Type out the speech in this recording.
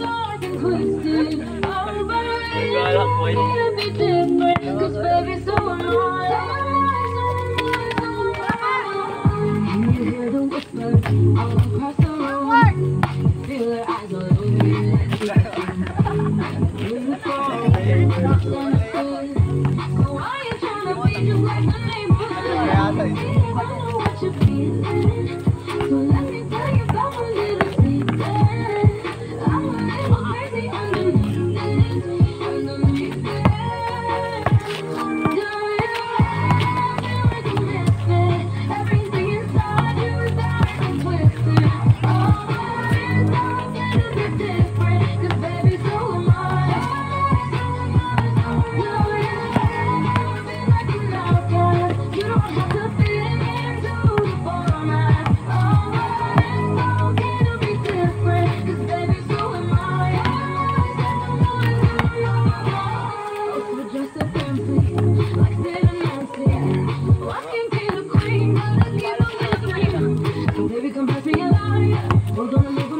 dark and twisted. Oh, baby, be different. 'Cause baby, so am Can you hear the whispers all across the room? Feel her eyes all over me like beautiful. Misunderstood. So why you tryna be just like the neighborhood? I know what you're feeling. So let me tell you about my little secret. I'm a little crazy underneath it. Underneath it. Do you feel like a misfit? Everything inside you is dark and twisted. Oh, but it's all gonna be different. 'Cause baby, so am I. Do you feel like an outcast? You don't have to fit into the format. Oh, but it's all gonna be different. 'Cause baby, so am I. So just a simply like Sid and Nancy. Oh, I can be the queen, but I keep on the dream. So baby, come pass me a line. Hold on a minute.